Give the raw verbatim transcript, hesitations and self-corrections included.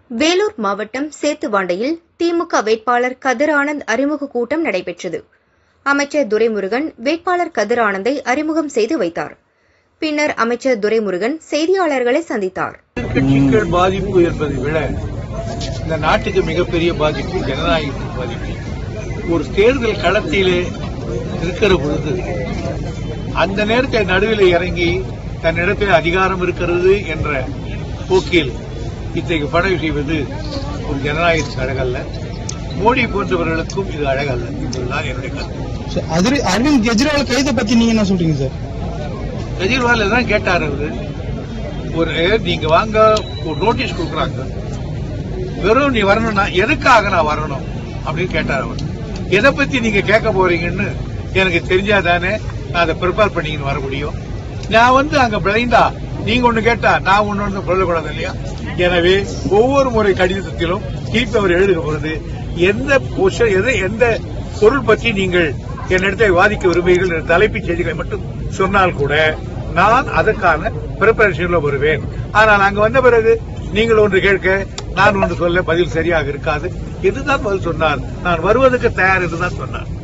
வேலூர் மாவட்டம் சேத்துவாண்டையில் திமுக வேட்பாளர் கதிர் ஆனந்த் அறிமுக கூட்டம் நடைபெற்றது. அமைச்சர் துரைமுருகன் வேட்பாளர் கதிர் ஆனந்தை அறிமுகம் செய்து வைத்தார். பின்னர் அமைச்சர் துரைமுருகன் செய்தியாளர்களை சந்தித்தார். கட்சிகள் பாதிப்பு என்பதை விட இந்த நாட்டுக்கு மிகப்பெரிய பாதிப்பு ஜனநாயக பாதிப்பு. ஒரு தேர்தல் களத்திலே இருக்கிற பொழுது அந்த நேரத்தில் நடுவில் இறங்கி தன்னிடத்தில் அதிகாரம் இருக்கிறது என்ற போக்கில் இத்தகைய படகு செய்வது ஒரு ஜனநாயகத்துக்கு அழகல்ல. மோடி போன்றவர்களுக்கும் இது அழகல்ல என்பதுதான் என்னுடைய கருத்து. அரவிந்த் கெஜ்ரிவால் கைதை பத்தி நீங்க என்ன சொல்றீங்க சார்? கெஜ்ரிவால் தான் கேட்டார். அவரு ஒரு நீங்க வாங்க ஒரு நோட்டீஸ் கொடுக்குறாங்க, வெறும் நீ வரணும்னா எதுக்காக நான் வரணும் அப்படின்னு கேட்டார். அவர் எதை பத்தி நீங்க கேட்க போறீங்கன்னு எனக்கு தெரிஞ்சாதானே நான் அதை ப்ரிப்பேர் பண்ணிக்கின்னு வர முடியும். நான் வந்து அங்க பிளைண்டா நீங்க ஒண்ணு கேட்டா நான் ஒண்ணு ஒண்ணு சொல்லக்கூடாது இல்லையா? எனவே ஒவ்வொரு முறை கடிதத்திலும் திருப்பி அவர் எழுதுகிற பொழுது எந்த எதை எந்த பொருள் பற்றி நீங்கள் என்னிடத்தை விவாதிக்க விரும்புகிறீர்கள் என்ற தலைப்புச் செய்திகளை மட்டும் சொன்னால் கூட நான் அதற்கான பிரிப்பரேஷன்ல வருவேன். ஆனால் அங்க வந்த பிறகு நீங்கள் ஒன்று கேட்க நான் ஒன்று சொல்ல பதில் சரியாக இருக்காது. இதுதான் பதில் சொன்னார். நான் வருவதற்கு தயார் என்றுதான் சொன்னார்.